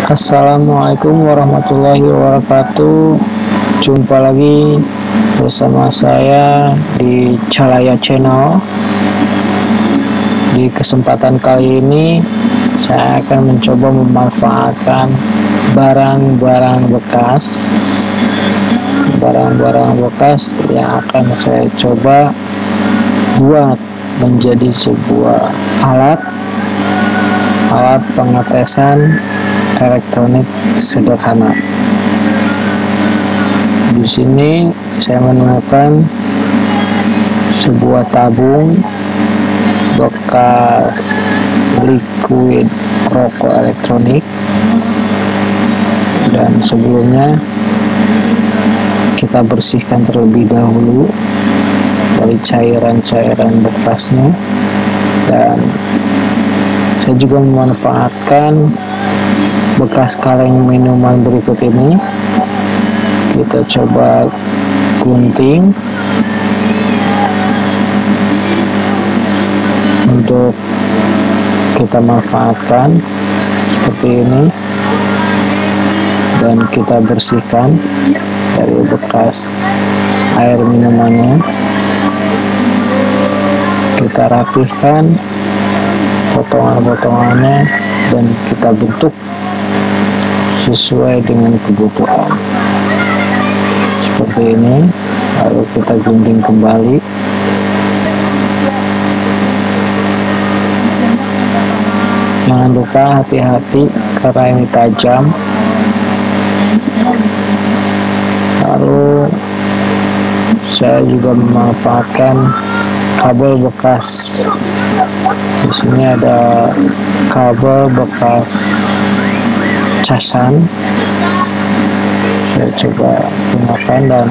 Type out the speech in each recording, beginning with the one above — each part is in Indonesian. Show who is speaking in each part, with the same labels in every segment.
Speaker 1: Assalamualaikum warahmatullahi wabarakatuh. Jumpa lagi bersama saya di Calaya Channel. Di kesempatan kali ini saya akan mencoba memanfaatkan barang-barang bekas yang akan saya coba buat menjadi sebuah alat pengetesan elektronik sederhana. Di sini saya menemukan sebuah tabung bekas liquid rokok elektronik, dan sebelumnya kita bersihkan terlebih dahulu dari cairan-cairan bekasnya, dan saya juga memanfaatkan bekas kaleng minuman berikut ini. Kita coba gunting untuk kita manfaatkan seperti ini, dan kita bersihkan dari bekas air minumannya. Kita rapihkan potongan-potongannya dan kita bentuk sesuai dengan kebutuhan seperti ini, lalu kita gunting kembali. Jangan lupa hati-hati karena ini tajam. Lalu saya juga memanfaatkan kabel bekas. Di sini ada kabel bekas casan. Saya coba gunakan, dan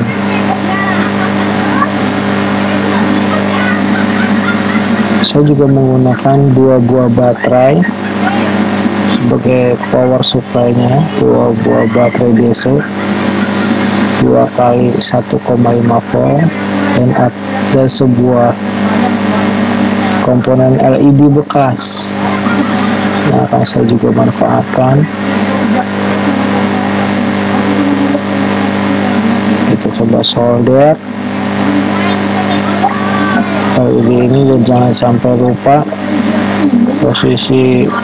Speaker 1: saya juga menggunakan 2 buah baterai sebagai power supply-nya, 2 buah baterai DC 2 kali 1,5 volt, dan ada sebuah komponen LED bekas yang akan saya juga manfaatkan. Kita coba solder LED ini, dan jangan sampai lupa posisi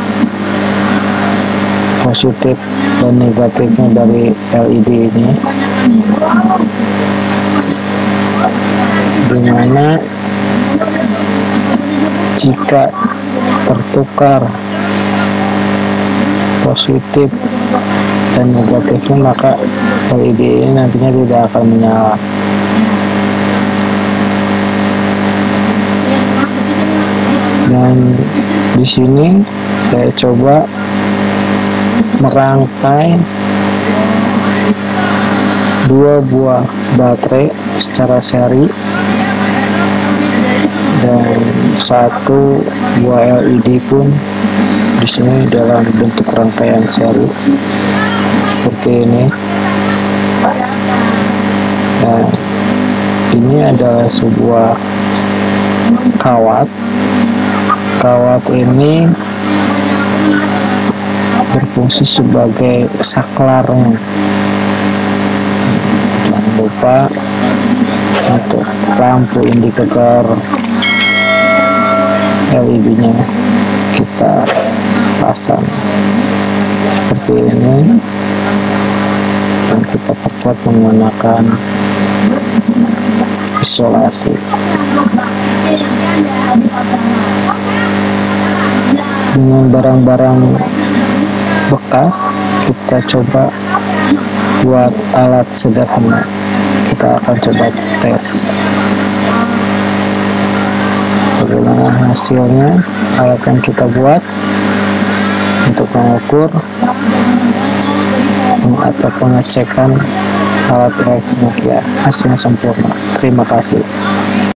Speaker 1: positif dan negatifnya dari LED ini, dimana jika tertukar positif dan negatifnya, maka LED ini nantinya tidak akan menyala. Dan di sini saya coba merangkai 2 buah baterai secara seri, dan 1 buah LED pun di sini dalam bentuk rangkaian seri seperti ini. Dan ini adalah sebuah kawat. Kawat ini berfungsi sebagai saklarnya. Jangan lupa untuk lampu indikator LED-nya kita pasang seperti ini, dan kita perkuat menggunakan isolasi. Dengan barang-barang bekas, kita coba buat alat sederhana. Kita akan coba tes bagaimana hasilnya alat yang kita buat untuk mengukur atau pengecekan alat elektronik ya hasilnya sempurna. Terima kasih.